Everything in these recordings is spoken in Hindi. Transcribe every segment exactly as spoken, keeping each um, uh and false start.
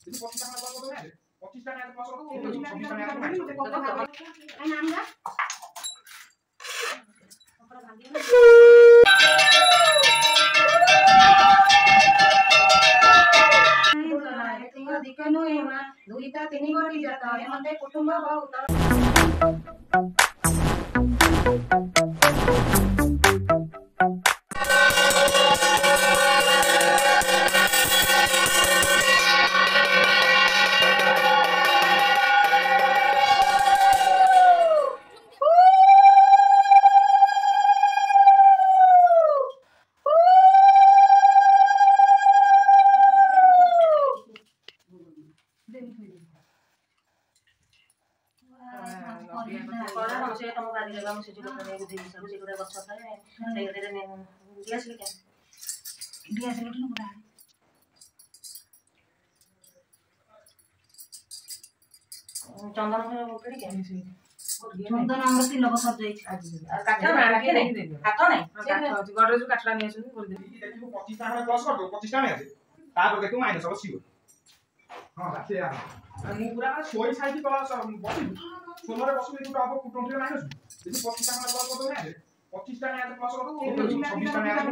पच्चीस टाका प्लस करो ना पच्चीस टाका प्लस करो छब्बीस टाका आई नाम गा अधिक नुहे दुईटा तीन गोटी जाता एमते कुटुंब बहुत से तुम गाड़ी लगा मुझे जो करने को दे सब से गुड़ा बच्चा है सही दे ने दिया से क्या दिया से लेकिन गुड़ा चंदन के पड़ी क्या चंदन हमर तीन लोग सब जाई आज काटा ना रखे नहीं काटा नहीं काटा गडरे जो काटला नहीं सुन कर दे देखियो पच्चीस टाका प्लस कर दो पच्चीस टाका আছে তারপর দেখো মাইনাস হবে সিও हां রাখে আর আমি পুরা सोई সাইড প্লাস বসি ষোলো রে বসি দুটো আবার কুটন্টে মাইনাস যদি পঁচিশ টাকা প্লাস কত না পঁচিশ টাকা এত প্লাস কত छब्बीस টাকা এত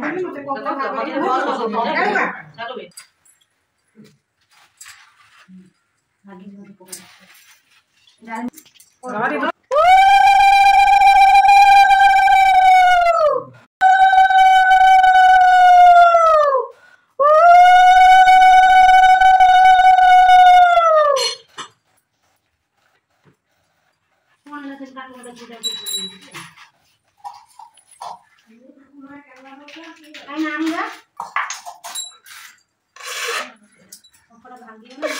মাইনাস चलो बे आगे जो पकड़ डाल हमारी आई नाम गा ओकरा भागी ना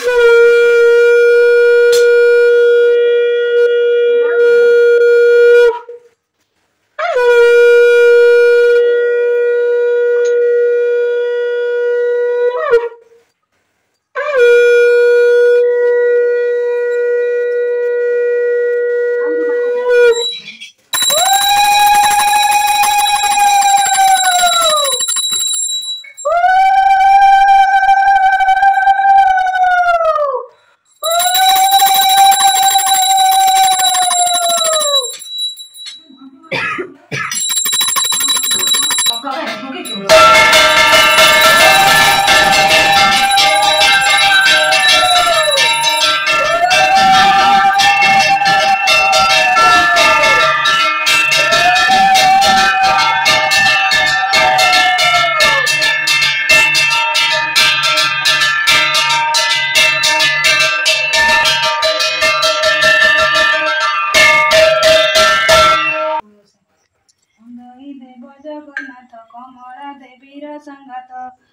जगन्नाथ कमला देवीर संगात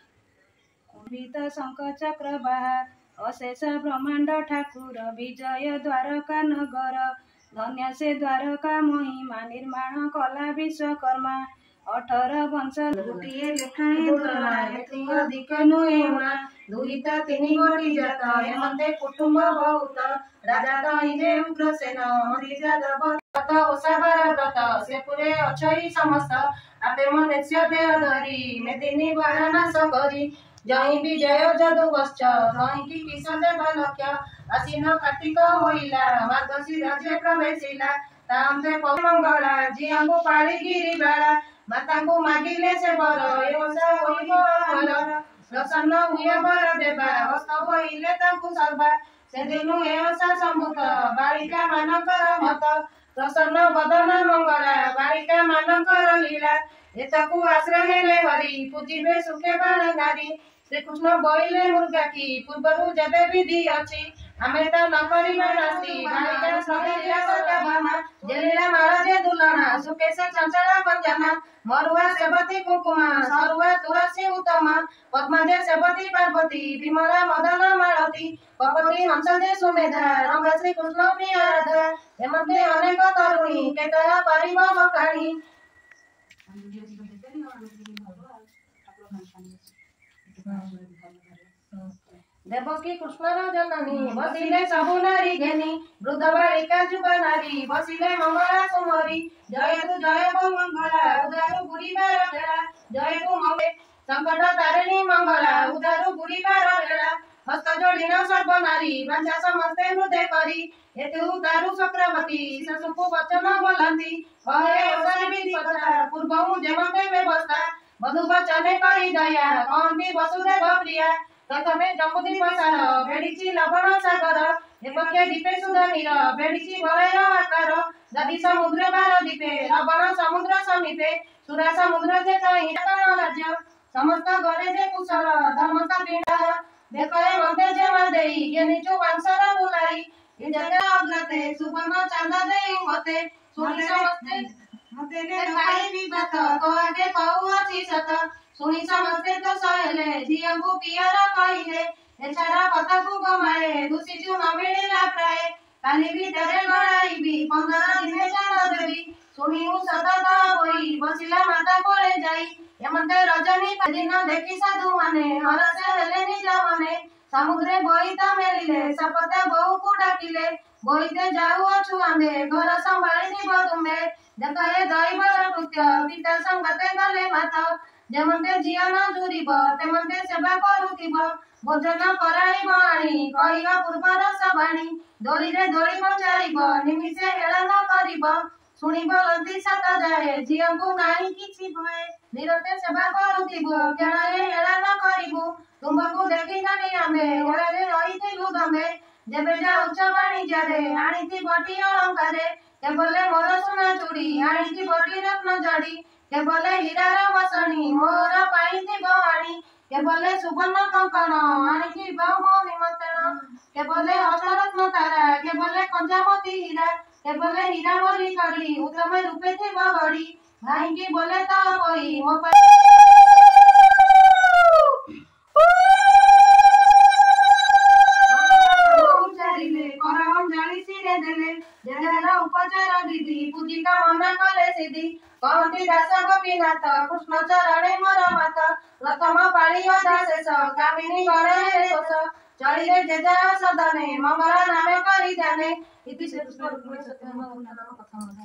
कुंभित शंख चक्र बाहा अशेष ब्रह्मांड ठाकुर विजय द्वारका नगर धन्य से द्वारका महिमा निर्माण कला विश्वकर्मा अठर वंश गोटे लेखाएं अधिक नुहे दुईटा तीन गोटी जात एमते कुटुंब बहुत राजा तईजे उग्रसेन व्रत ओषाबार व्रत से पुरे अछई समस्त आपे मनुष्य देह धरी मेदिनी बारानाश करी जई विजय जदु वश्च तई की किसते बालक्य आसीन कार्तिक होइला मार्गशी राज्य प्रवेशिला तामते मंगला जियांको पाळी गिरी बाला माता को मागिले से बर ए ओषा होइबो अमर प्रसन्न हुए बर देवा हस्त होइले ताकु सर्वा से दिनु ए ओषा संभूत बालिका मानकर मत प्रसन्न बदन मंगला बालिका मानकर लीला एताकु आश्रय हेले हरि पूजिबे सुखे बाण नारी श्री कृष्ण बोइले मुर्गा की पूर्वरु जबे विधि अछि आमे त न करिबा नास्ति बालिका सदैया सदाभामा जेलीला महाराजे दुलना सुकेश चंचला पंजना मरुआ सेवती कुकुमा सरुआ तुलसी उत्तमा पद्मजे सेवती पार्वती विमला मदन मालती कपति हंसजे सुमेधा रंगा श्री कृष्ण प्रिय राधा एमध्ये अनेक तरुणी केतया परिव बखाणी देवकी कृष्णर जननी बसिले सबु नारी घेनी वृद्ध बालिका जुबा नारी बसिले मंगला कुमारी जय तु जय मंगला उदारु बुढ़ी बार बेला जय तु मंगे संकट तारिणी मंगला उदारु बुढ़ी बार बेला हस्त जोड़िन सर्वनारी बांछा समस्ते हृदय करी एतु दारु चक्रवर्ती शशुको वचन बोलती कहे ओसारी विधि कथा पूर्वमु जेमते व्यवस्था मधु वचने करी दया कहती वसुदेव प्रिया प्रथमे जम्बुद्वीप सार बेड़िची लवण सागर एपक्षे दीपे सुधनीर बेड़िची बलयर आकार दधि समुद्र बार दीपे लवण समुद्र समीपे सुरा समुद्र जे कहीं राज्य समस्त गरे जे कुशल धर्मता पीड़ा देखए मते जे मदेई गेनिचु वंशर बुलाई इ जगह अग्रते सुवर्ण चांदा देई मते सुनी समस्ते मते ने खाई विगत तो आगे कहू अछि सत सुनी समस्ते तो सहले जियंगु पियर कहिले एछारा कथा को गमाए दुसिचु न मिलिला प्राय काली भीतरे गड़ाईबी पंद्रह दिने चांद देवी सुनी उ सतत होई बसिला माता कोले जाई एमते रजनी दिन देखी साधु माने हरसे हेले निज माने समुद्रे बोईता मेलिले सपते बहु को डाकिले बोईते जाऊ अछु आमे घर संभाली निब तुमे देखए दैवर कृत्य पिता संगते गले मात जेमते झियो न जुरिब तेमते सेवा करुथिब भोजन कराइब आनी कहिबा पूर्वर सबाणी दोलीरे दोली पचारिब निमिषे हेला न करिब सुनिब लंती सात जाए झियोंकु नाही किछि भय निरते सेवा करुथिब केणाए हेला न करिबु तुमको देखि नानी आमे घरे रहिथिलु दमे जेबे जाउछ बाणिज्ୟରେ आनिथि बटी अलंकारे केबले मोर सोना चूड़ी आनिथि बटी रत्न जड़ी केबले हीरार बसणी मोर पाइथिब आनी केबले सुवर्ण कंकण आनिथि बहु निमंत्रण केबले अष्टरत्न तारा केबले कंजामती हीरा केबले हीरा बोली करी उत्तम रूपे थिब गड़ी भाईकी बोले तो कोई मो उपचार विधि पूजिका मना कले सिद्धि कहती दास गोपीनाथ कृष्ण चरणे मोर मात प्रथम पाଳି अधा शेष कामिनी गणे दोष चलिले जेजा सदने मंगल नामे करी जाने इति श्री कृष्ण रुक्मिणी सत्यभामा नाम कथा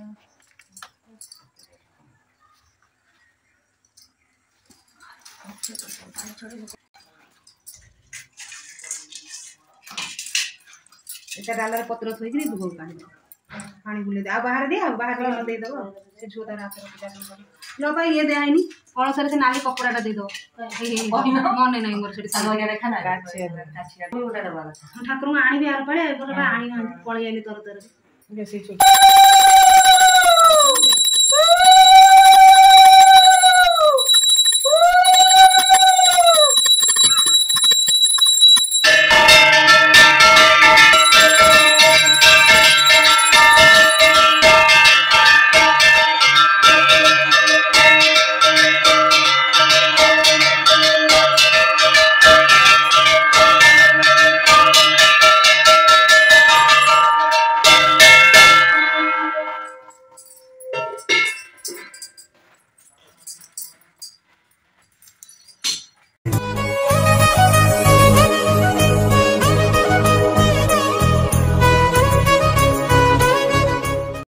एटा डालर पत्र थोइकरी दुगो पानी पानी बुले दे आ बाहर दे आ बाहर न दे दो से झोता रात रो पूजा कर लो भाई ये दे आइनी कळसरे से नाली कपड़ाटा दे दो मन नहीं मोर सेठी साल लगा देखा ना गाछे गाछिया गोटा दबा ठाकुर आनी भी आर पळे गोटा आनी ना पळे आली तर तर बेसी छोट